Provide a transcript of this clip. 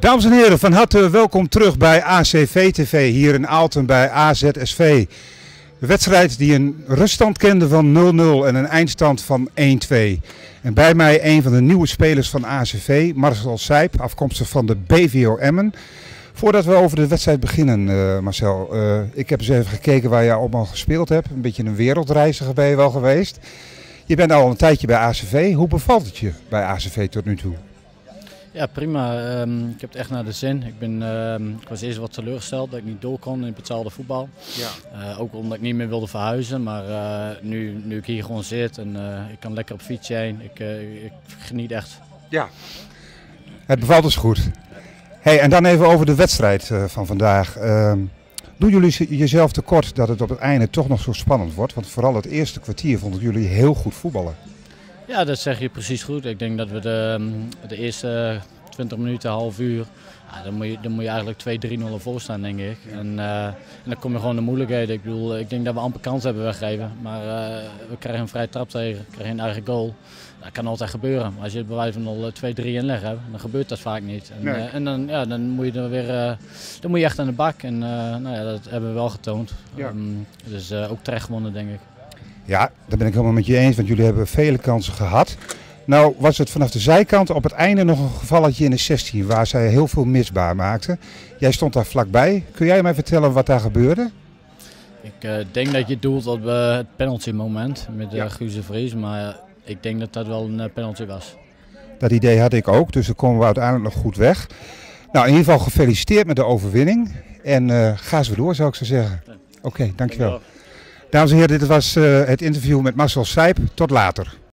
Dames en heren, van harte welkom terug bij ACV TV hier in Aalten bij AZSV. De wedstrijd die een ruststand kende van 0-0 en een eindstand van 1-2. En bij mij een van de nieuwe spelers van ACV, Marcel Sijp, afkomstig van de BVO Emmen. Voordat we over de wedstrijd beginnen, Marcel, ik heb eens even gekeken waar je allemaal gespeeld hebt. Een beetje een wereldreiziger ben je wel geweest. Je bent al een tijdje bij ACV. Hoe bevalt het je bij ACV tot nu toe? Ja, prima. Ik heb het echt naar de zin. Ik was eerst wat teleurgesteld dat ik niet door kon in het betaalde voetbal. Ja. Ook omdat ik niet meer wilde verhuizen. Maar nu ik hier gewoon zit en ik kan lekker op fiets heen. Ik geniet echt. Ja, het bevalt dus goed. Hey, en dan even over de wedstrijd van vandaag. Doen jullie jezelf tekort dat het op het einde toch nog zo spannend wordt? Want vooral het eerste kwartier vonden jullie heel goed voetballen. Ja, dat zeg je precies goed. Ik denk dat we de eerste 20 minuten, half uur, ja, dan moet je eigenlijk 2-3-0 voor staan, denk ik. En dan kom je gewoon de moeilijkheden. Ik denk dat we amper kans hebben weggegeven. Maar we krijgen een vrije trap tegen, krijgen een eigen goal. Dat kan altijd gebeuren. Maar als je bij wijze van al 2-3 inleg hebt, dan gebeurt dat vaak niet. En, nee. Dan moet je er weer dan moet je echt aan de bak. En dat hebben we wel getoond. Ja. Dus ook terecht gewonnen, denk ik. Ja, daar ben ik helemaal met je eens, want jullie hebben vele kansen gehad. Nou was het vanaf de zijkant op het einde nog een gevalletje in de 16 waar zij heel veel misbaar maakten. Jij stond daar vlakbij. Kun jij mij vertellen wat daar gebeurde? Ik denk dat je doelt op het penalty moment met Guus de Vries, maar ik denk dat dat wel een penalty was. Dat idee had ik ook, dus dan komen we uiteindelijk nog goed weg. Nou, in ieder geval gefeliciteerd met de overwinning en ga eens weer door, zou ik zo zeggen. Oké, dankjewel. Dames en heren, dit was het interview met Marcel Sijp. Tot later.